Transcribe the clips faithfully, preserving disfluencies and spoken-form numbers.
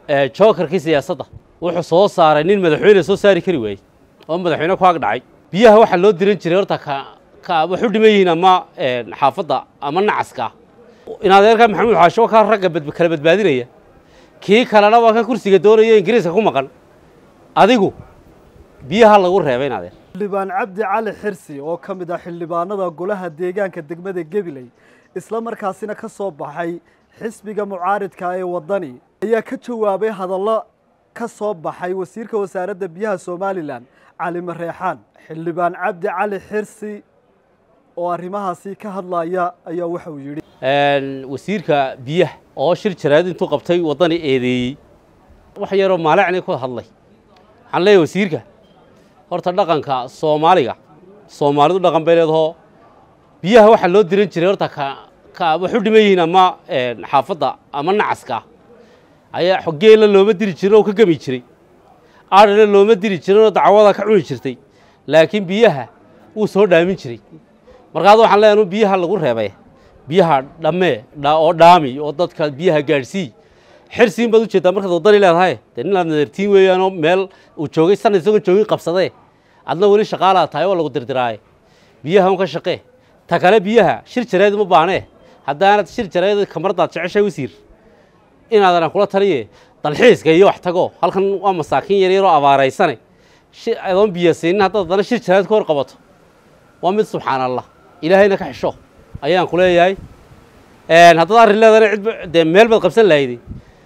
jokerkii siyaasadda wuxuu soo saaray nin madaxweyne soo saari kari waayey oo madaxweyne ku ag dhacay biyaha waxa loo diran jiray horta ka ka wuxuu dhiman yihiin ama xaafadda ama nacaska in adeerka maxamuud xaasho ka ragga kala badbaadinaya kii kalena waa ka kursiga doonaya ingiriiska ku maqan adigu biyaha lagu reebay in adeer xildhibaan cabdi cali xirsi oo ka mid ah xildhibaanada golaha deegaanka degmada Gabiley isla markaasina ka soo baxay xisbiga mucaaridka ee wadani ayaa ka jawaabay hadallo ka soo baxay wasiirka wasaaradda biyaha Soomaaliland Cali Mareexaan xildhibaan cabdi cali xirsi oo arrimahaasi ka hadlaya ayaa waxa uu yiri een wasiirka biyaha oo shir jaraad intuu qabtay wadani eedeeyay wax yar oo maalacni ku hadlay waxaan leeyahay wasiirka horta dhaqanka Soomaaliga Soomaalidu dhaqan bay leedahay biyaha waxa loo diran jiray horta ka ka wuxuu dhiman yihiin ama xaafadda ama nacaska ayaa xogeela looma diri jiray oo ka gami jiray aadana looma diri jiray oo dacwada ka cuni jirtay laakiin biyaha uu soo dhaamin jiray markaad waxaan leeyahay biyaha lagu reebay biyaha dhamme oo dhaami oo dadka biyaha gaarsii xirsiin bad u jeedaa markaad wadani leedahay in la nadartiin weeyaan oo meel uu joogay sanad isagoo joogay qabsaday adna wali shaqaalaha tahay oo lagu dirdiray biyaha uu ka shaqee ta kale biyaha shir jarayd ma baanee haddaanad shir jarayd kamardaad jeceshay wasiir inaadan kula taliye dalxiiska iyo wax tago halkan waa masaakiin yar yar oo abaaraysanay shir adoon biyo siin haddaad dana shir jarayd ka hor qabato waa mid subxaanallah ilaahayna ka xisho ayaan ku leeyahay een haddaad arrin leedahay cid de meel bad qabsan lahayd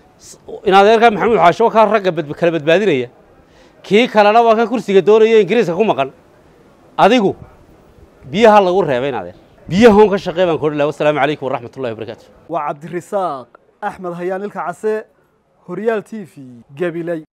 in adeerka maxamuud xaasho ka ragga kala badbaadinaya kii kalena waa ka kursiga doonaya ingiriiska ku maqan adigu biyaha lagu reebay in adeer biyaha ka shaqeey baan ku leeyahay assalaamu calaykum waraxmatullaahi wabarakaatuh waa Cabdirasaaq Axmed Hayaan ilka case Horyaal T V Gabiley.